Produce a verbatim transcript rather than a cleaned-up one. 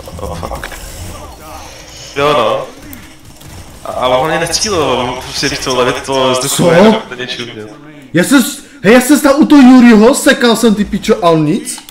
Oh, fuck. Jo no. Ale on je necíloval, prostě víš co, levit to vzduchu, to něčím, jo. Já jsem, hej, já jsem stál u toho Juriho, sekal jsem ty pičo a on nic.